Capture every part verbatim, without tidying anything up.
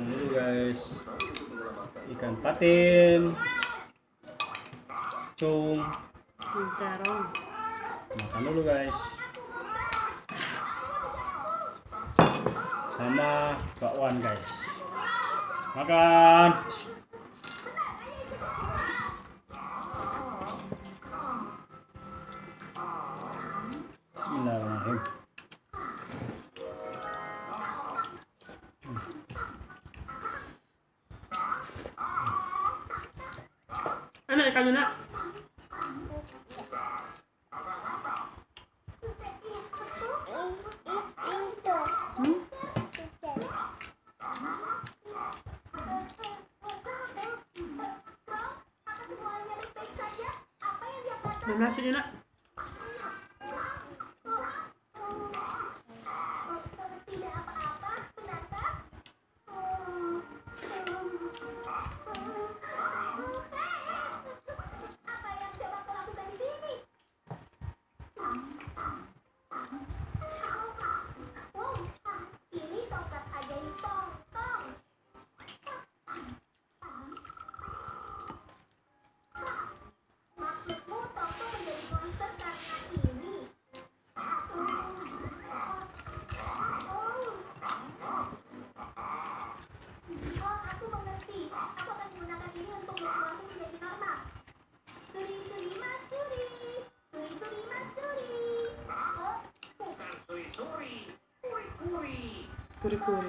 Ini dulu guys, ikan patin, cung, terong. makan dulu guys, sama bakwan guys, makan. Bismillahirrahmanirrahim. Enak ikannya nak. Hmm? Dan nasinya nak. Kuri-kuri.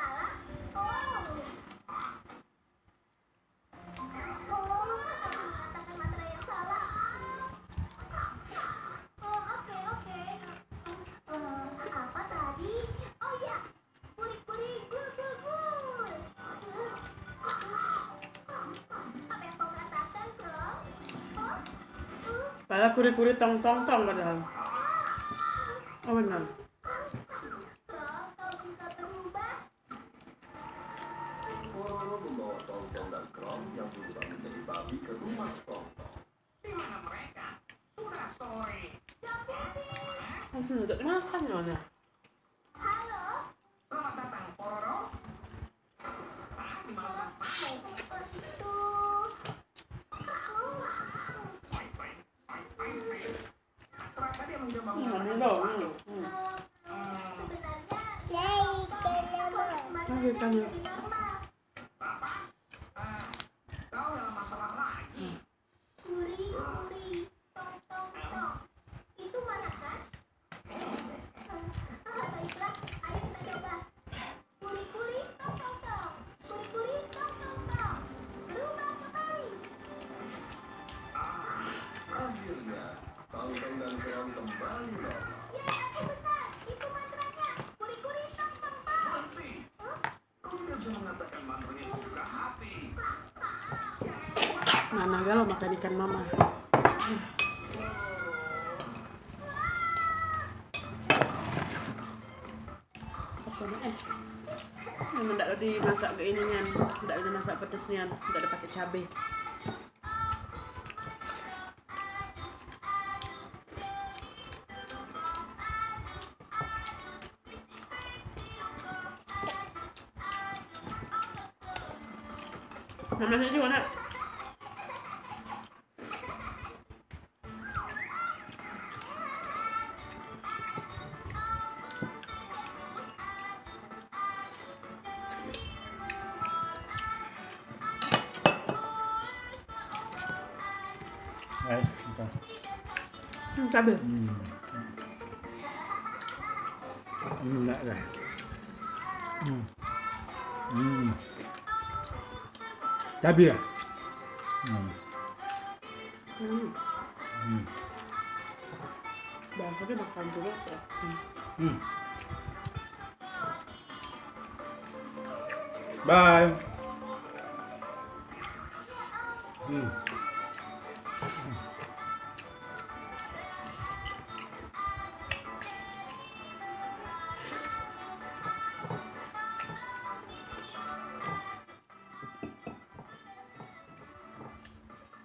Padahal kuri-kuri tong-tong-tong padahal. Oh benar. Membawa tongtong dan Krom yang berubah menjadi babi ke rumah tongtong. Di mana mereka? Sudah sore. Langsung udah makan mana? Halo. Selamat datang, Pororo. Ah, di mana kamu? Baik, baik, baik, baik, baik. Ternyata dia mencoba Hmm, dong. Hmm. Lagi tanya. Kau dalam masalah lagi. Kuri, kuri, tong, tong, tong. Itu mana kan? Oh, baiklah, ayo kita coba. Kuri, kuri, tong, tong, tong. Kuri, kuri, tong, tong, tong. Berubah kembali. Ah, akhirnya tongtong dan Krom kembali loh. Ya, aku benar. Itu mantranya. Kuri, kuri, tong, tong, tong. Berhenti. Kau tidak bisa mengatakan mantranya suka hati. Nana galau makan ikan mama. Pokoknya eh, memang tidak dimasak ke inian, tidak dimasak pedesnya, tidak ada pakai cabai. Mama sih juga nak. Guys, kita. Hmm, cabai. Hmm. Enak dah. Hmm. Hmm. Cabai ya? Hmm. Hmm. Hmm. Bahasanya makan juga ya. Hmm. Hmm. Bye. Hmm.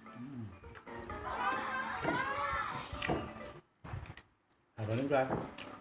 Apa nih, Kak?